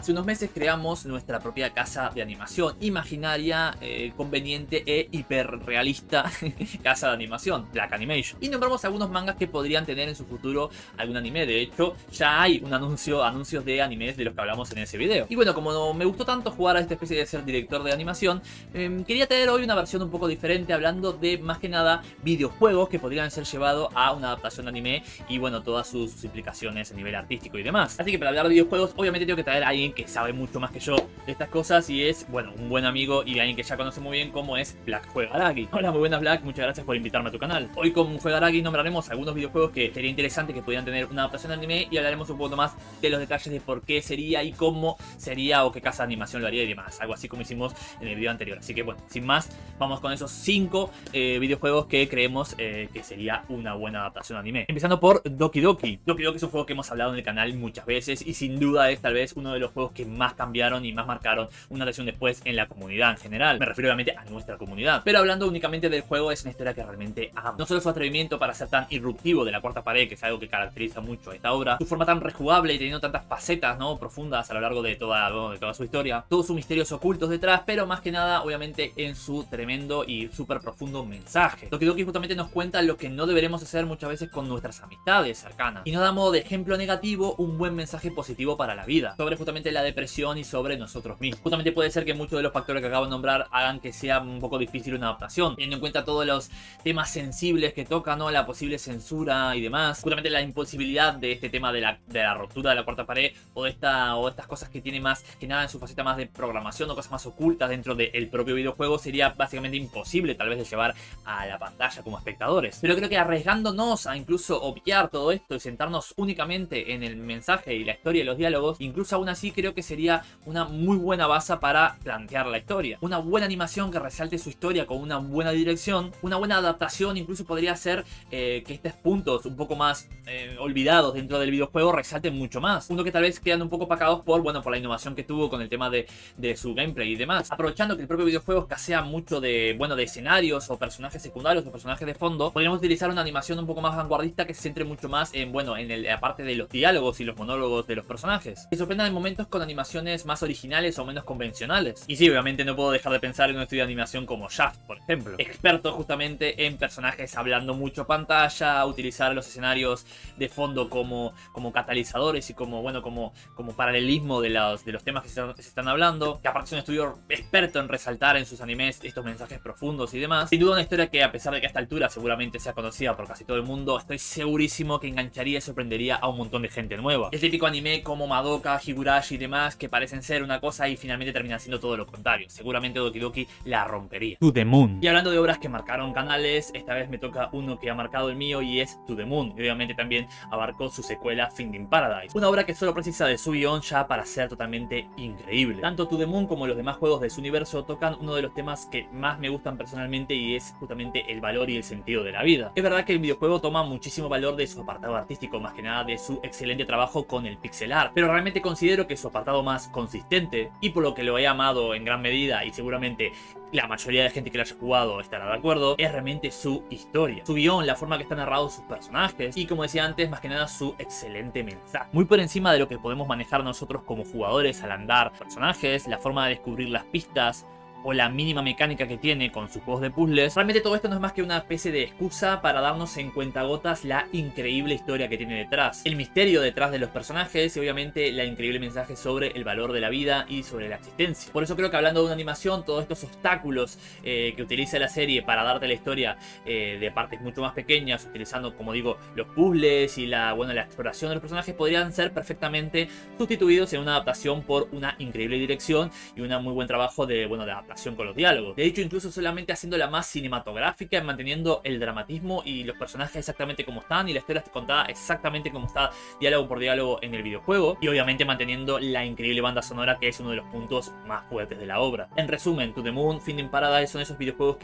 Hace unos meses creamos nuestra propia casa de animación imaginaria, conveniente e hiperrealista casa de animación, Black Animation. Y nombramos algunos mangas que podrían tener en su futuro algún anime. De hecho, ya hay un anuncios de animes de los que hablamos en ese video. Y bueno, como no me gustó tanto jugar a esta especie de ser director de animación, quería tener hoy una versión un poco diferente, hablando de más que nada videojuegos que podrían ser llevados a una adaptación de anime y bueno, todas sus implicaciones a nivel artístico y demás. Así que para hablar de videojuegos, obviamente tengo que traer a alguien que sabe mucho más que yo de estas cosas y es, bueno, un buen amigo y alguien que ya conoce muy bien, como es Black Juegaragi. Hola, muy buenas Black, muchas gracias por invitarme a tu canal. Hoy con Juegaragi nombraremos algunos videojuegos que sería interesante que pudieran tener una adaptación de anime y hablaremos un poco más de los detalles de por qué sería y cómo sería o qué casa de animación lo haría y demás. Algo así como hicimos en el video anterior. Así que bueno, sin más, vamos con esos 5 videojuegos que creemos que sería una buena adaptación de anime. Empezando por Doki Doki. Doki Doki es un juego que hemos hablado en el canal muchas veces y sin duda es tal vez uno de los juegos que más cambiaron y más marcaron una reacción después en la comunidad en general. Me refiero obviamente a nuestra comunidad. Pero hablando únicamente del juego, es una historia que realmente amo. No solo su atrevimiento para ser tan irruptivo de la cuarta pared, que es algo que caracteriza mucho a esta obra, su forma tan rejugable y teniendo tantas facetas, ¿no?, profundas a lo largo de toda su historia, todos sus misterios ocultos detrás, pero más que nada obviamente en su tremendo y súper profundo mensaje. Doki Doki justamente nos cuenta lo que no deberemos hacer muchas veces con nuestras amistades cercanas y nos damos de ejemplo negativo un buen mensaje positivo para la vida, sobre justamente la depresión y sobre nosotros mismos. Justamente puede ser que muchos de los factores que acabo de nombrar hagan que sea un poco difícil una adaptación, teniendo en cuenta todos los temas sensibles que toca, ¿no?, la posible censura y demás, justamente la imposibilidad de este tema de la ruptura de la cuarta pared o estas cosas que tiene más que nada en su faceta más de programación o cosas más ocultas dentro del propio videojuego, sería básicamente imposible tal vez de llevar a la pantalla como espectadores. Pero creo que arriesgándonos a incluso obviar todo esto y sentarnos únicamente en el mensaje y la historia y los diálogos, incluso aún así creo que sería una muy buena base para plantear la historia. Una buena animación que resalte su historia con una buena dirección, una buena adaptación incluso podría ser que estos puntos un poco más olvidados dentro del videojuego resalten mucho más. Uno que tal vez quedan un poco opacados por la innovación que tuvo con el tema de su gameplay y demás. Aprovechando que el propio videojuego escasea mucho de escenarios o personajes secundarios o personajes de fondo, podríamos utilizar una animación un poco más vanguardista que se centre mucho más en, la parte de los diálogos y los monólogos de los personajes, que sorprendan en momentos con animaciones más originales o menos convencionales. Y sí, obviamente no puedo dejar de pensar en un estudio de animación como Shaft, por ejemplo, experto justamente en personajes hablando mucho pantalla, utilizar los escenarios de fondo como catalizadores y como paralelismo de los temas que se están hablando, que aparte es un estudio experto en resaltar en sus animes estos mensajes profundos y demás. Sin duda una historia que, a pesar de que a esta altura seguramente sea conocida por casi todo el mundo, estoy segurísimo que engancharía y sorprendería a un montón de gente nueva. El típico anime como Madoka, Higurashi y demás, que parecen ser una cosa y finalmente terminan siendo todo lo contrario. Seguramente Doki Doki la rompería. To the Moon. Y hablando de obras que marcaron canales, esta vez me toca uno que ha marcado el mío y es To the Moon. Y obviamente también abarcó su secuela Finding Paradise. Una obra que solo precisa de su guión ya para ser totalmente increíble. Tanto To the Moon como los demás juegos de su universo tocan uno de los temas que más me gustan personalmente y es justamente el valor y el sentido de la vida. Es verdad que el videojuego toma muchísimo valor de su apartado artístico, más que nada de su excelente trabajo con el pixel art, pero realmente considero que su apartado más consistente, y por lo que lo he amado en gran medida y seguramente la mayoría de gente que lo haya jugado estará de acuerdo, es realmente su historia, su guión, la forma que están narrados sus personajes y, como decía antes, más que nada su excelente mensaje. Muy por encima de lo que podemos manejar nosotros como jugadores al andar personajes, la forma de descubrir las pistas o la mínima mecánica que tiene con sus juegos de puzzles. Realmente todo esto no es más que una especie de excusa para darnos en cuentagotas la increíble historia que tiene detrás, el misterio detrás de los personajes y obviamente la increíble mensaje sobre el valor de la vida y sobre la existencia. Por eso creo que, hablando de una animación, todos estos obstáculos que utiliza la serie para darte la historia de partes mucho más pequeñas, utilizando, como digo, los puzzles y la exploración de los personajes, podrían ser perfectamente sustituidos en una adaptación por una increíble dirección y un muy buen trabajo de adaptación con los diálogos. De hecho, incluso solamente haciéndola más cinematográfica, manteniendo el dramatismo y los personajes exactamente como están y la historia contada exactamente como está, diálogo por diálogo, en el videojuego, y obviamente manteniendo la increíble banda sonora, que es uno de los puntos más fuertes de la obra. En resumen, To the Moon, Finding Paradise son esos videojuegos que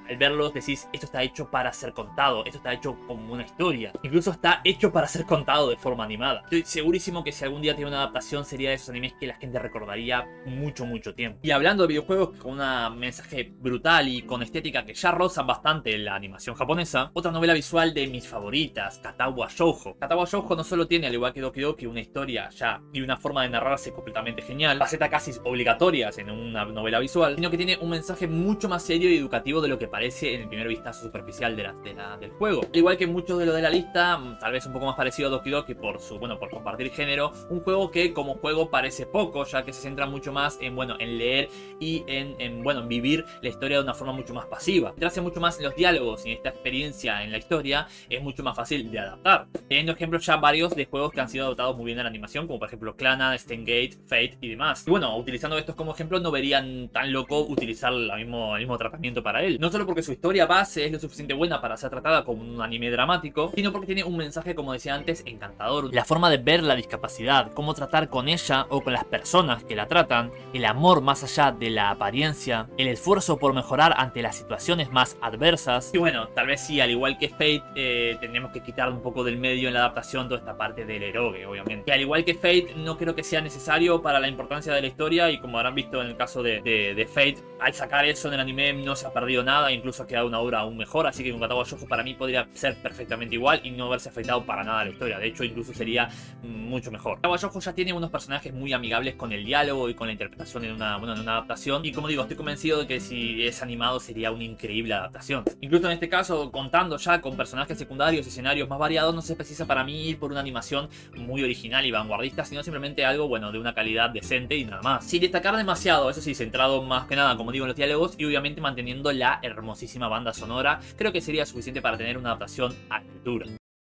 al verlos decís, esto está hecho para ser contado, esto está hecho como una historia, incluso está hecho para ser contado de forma animada. Estoy segurísimo que si algún día tiene una adaptación sería de esos animes que la gente recordaría mucho tiempo. Y hablando de videojuegos con un mensaje brutal y con estética que ya rozan bastante la animación japonesa, otra novela visual de mis favoritas, Katawa Shoujo. Katawa Shoujo no solo tiene, al igual que Doki Doki, una historia ya y una forma de narrarse completamente genial, facetas casi obligatorias en una novela visual, sino que tiene un mensaje mucho más serio y educativo de lo que parece en el primer vistazo superficial del juego. Al igual que muchos de los de la lista, tal vez un poco más parecido a Doki Doki por compartir género, un juego que como juego parece poco, ya que se centra mucho más en leer y en vivir la historia de una forma mucho más pasiva. Centrarse mucho más en los diálogos y en esta experiencia en la historia es mucho más fácil de adaptar. Teniendo ejemplos ya varios de juegos que han sido adaptados muy bien a la animación, como por ejemplo Clannad, Steingate, Fate y demás. Y bueno, utilizando estos como ejemplos no verían tan loco utilizar el mismo tratamiento para él. No solo porque su historia base es lo suficiente buena para ser tratada como un anime dramático, sino porque tiene un mensaje, como decía antes, encantador. La forma de ver la discapacidad, cómo tratar con ella o con las personas que la tratan, el amor más allá de la apariencia, el esfuerzo por mejorar ante las situaciones más adversas. Y bueno, tal vez sí, al igual que Fate, tendremos que quitar un poco del medio en la adaptación toda esta parte del eroge, obviamente. Y al igual que Fate, no creo que sea necesario para la importancia de la historia, y como habrán visto en el caso de Fate, al sacar eso en el anime no se ha perdido nada, incluso ha quedado una obra aún mejor, así que con Katawa Shoujo para mí podría ser perfectamente igual y no haberse afectado para nada a la historia. De hecho, incluso sería mucho mejor. Katawa Shoujo ya tiene unos personajes muy amigables con el diálogo y con la interpretación en una adaptación, y como digo, estoy convencido de que si es animado sería una increíble adaptación. Incluso en este caso, contando ya con personajes secundarios y escenarios más variados, no se precisa para mí ir por una animación muy original y vanguardista, sino simplemente algo, de una calidad decente y nada más. Sin destacar demasiado, eso sí, centrado más que nada, como digo, en los diálogos y obviamente manteniendo la hermosísima banda sonora, creo que sería suficiente para tener una adaptación a la altura.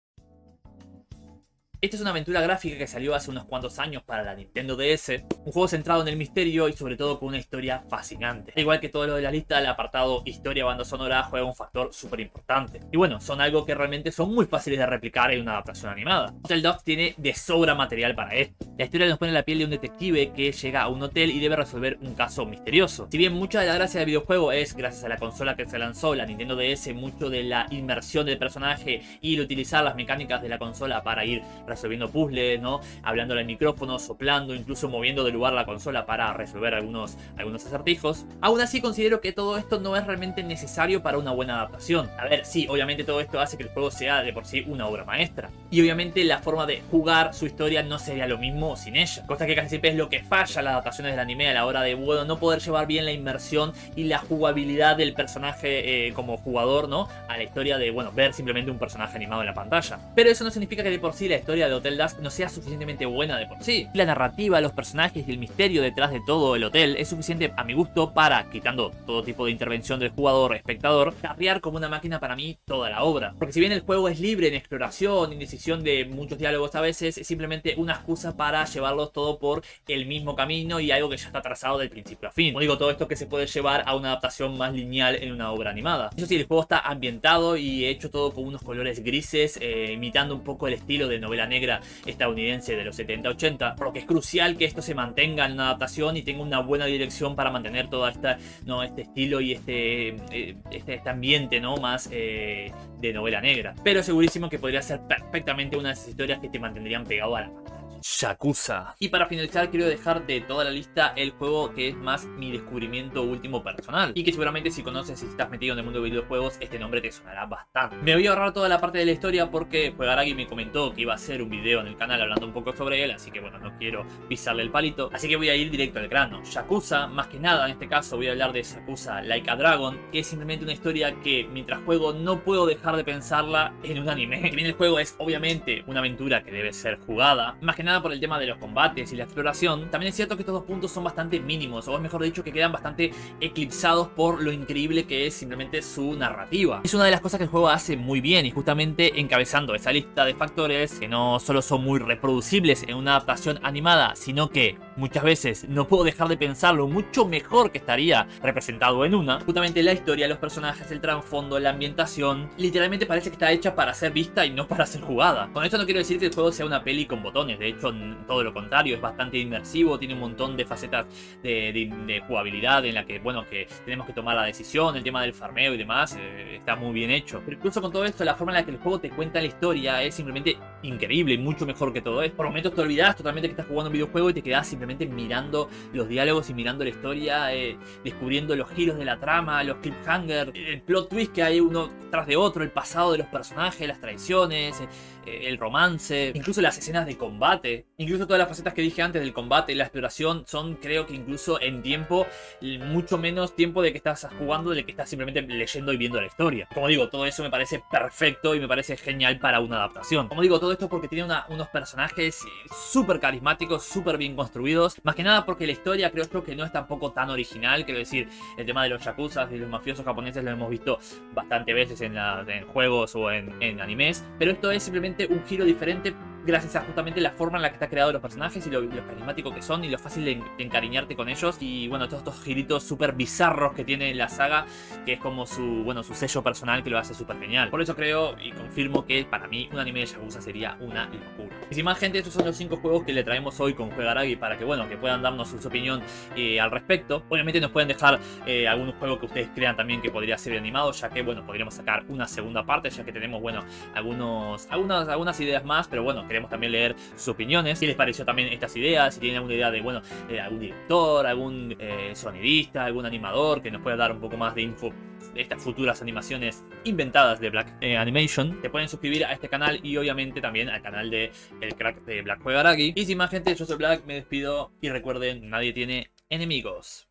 Esta es una aventura gráfica que salió hace unos cuantos años para la Nintendo DS, un juego centrado en el misterio y sobre todo con una historia fascinante. Al igual que todo lo de la lista, el apartado historia banda sonora juega un factor súper importante. Y bueno, son algo que realmente son muy fáciles de replicar en una adaptación animada. Hotel Dusk tiene de sobra material para esto. La historia nos pone en la piel de un detective que llega a un hotel y debe resolver un caso misterioso. Si bien mucha de la gracia del videojuego es gracias a la consola que se lanzó, la Nintendo DS, mucho de la inmersión del personaje y el utilizar las mecánicas de la consola para ir resolviendo puzzles, ¿no? Hablándole al micrófono, soplando, incluso moviendo de lugar la consola para resolver algunos acertijos. Aún así considero que todo esto no es realmente necesario para una buena adaptación. A ver, sí, obviamente todo esto hace que el juego sea de por sí una obra maestra. Y obviamente la forma de jugar su historia no sería lo mismo sin ella. Cosa que casi siempre es lo que falla en las adaptaciones del anime a la hora de, no poder llevar bien la inmersión y la jugabilidad del personaje como jugador, ¿no? A la historia de, ver simplemente un personaje animado en la pantalla. Pero eso no significa que de por sí la historia de Hotel Dusk no sea suficientemente buena de por sí. La narrativa, los personajes y el misterio detrás de todo el hotel es suficiente a mi gusto para, quitando todo tipo de intervención del jugador espectador, carrear como una máquina para mí toda la obra. Porque si bien el juego es libre en exploración y decisión de muchos diálogos a veces, es simplemente una excusa para llevarlos todo por el mismo camino y algo que ya está trazado del principio a fin. Como digo, todo esto que se puede llevar a una adaptación más lineal en una obra animada. Eso sí, el juego está ambientado y hecho todo con unos colores grises, imitando un poco el estilo de novela negra estadounidense de los 70-80, por lo que es crucial que esto se mantenga en una adaptación y tenga una buena dirección para mantener todo este estilo y este ambiente, ¿no? Más de novela negra. Pero segurísimo que podría ser perfectamente una de esas historias que te mantendrían pegado a la pantalla. Yakuza. Y para finalizar quiero dejar de toda la lista el juego que es más mi descubrimiento último personal y que seguramente si conoces y estás metido en el mundo de videojuegos este nombre te sonará bastante. Me voy a ahorrar toda la parte de la historia porque Juegaragi me comentó que iba a hacer un video en el canal hablando un poco sobre él, así que no quiero pisarle el palito, así que voy a ir directo al grano. Yakuza, más que nada en este caso voy a hablar de Yakuza Like a Dragon, que es simplemente una historia que mientras juego no puedo dejar de pensarla en un anime. Si bien el juego es obviamente una aventura que debe ser jugada, más que nada por el tema de los combates y la exploración, también es cierto que estos dos puntos son bastante mínimos, o es mejor dicho que quedan bastante eclipsados por lo increíble que es simplemente su narrativa. Es una de las cosas que el juego hace muy bien y justamente encabezando esa lista de factores que no solo son muy reproducibles en una adaptación animada, sino que muchas veces no puedo dejar de pensarlo mucho mejor que estaría representado en una. Justamente la historia, los personajes, el trasfondo, la ambientación, literalmente parece que está hecha para ser vista y no para ser jugada. Con esto no quiero decir que el juego sea una peli con botones, de hecho hecho todo lo contrario, es bastante inmersivo, tiene un montón de facetas de jugabilidad en la que, bueno, que tenemos que tomar la decisión, el tema del farmeo y demás, está muy bien hecho. Pero incluso con todo esto, la forma en la que el juego te cuenta la historia es simplemente increíble, mucho mejor que todo esto. Por momentos te olvidas totalmente que estás jugando un videojuego y te quedas simplemente mirando los diálogos y mirando la historia, descubriendo los giros de la trama, los cliffhangers, el plot twist que hay uno tras de otro, el pasado de los personajes, las traiciones, el romance, incluso las escenas de combate, incluso todas las facetas que dije antes del combate y la exploración son, creo que incluso en tiempo, mucho menos tiempo de que estás jugando de que estás simplemente leyendo y viendo la historia. Como digo, todo eso me parece perfecto y me parece genial para una adaptación. Como digo, todo esto porque tiene unos personajes súper carismáticos, súper bien construidos, más que nada porque la historia creo yo que no es tampoco tan original. Quiero decir, el tema de los yakuzas y los mafiosos japoneses lo hemos visto bastante veces en juegos o en animes, pero esto es simplemente un giro diferente gracias a justamente la forma en la que está creado los personajes y lo carismáticos que son y lo fácil de encariñarte con ellos, y bueno, todos estos giritos súper bizarros que tiene la saga, que es como su sello personal que lo hace súper genial. Por eso creo y confirmo que para mí un anime de Yakuza sería una locura. Y sin más, gente, estos son los 5 juegos que le traemos hoy con Juegaragi para que, bueno, que puedan darnos su opinión al respecto. Obviamente nos pueden dejar algunos juegos que ustedes crean también que podría ser animado, ya que, bueno, podríamos sacar una segunda parte, ya que tenemos, bueno, algunas ideas más, pero bueno, queremos también leer sus opiniones. ¿Qué les pareció también estas ideas? Si tienen alguna idea de, bueno, algún director, algún sonidista, algún animador que nos pueda dar un poco más de info de estas futuras animaciones inventadas de Black Animation, te pueden suscribir a este canal y obviamente también al canal de El Crack de Black Juegaragi. Y sin más, gente, yo soy Black, me despido y recuerden, nadie tiene enemigos.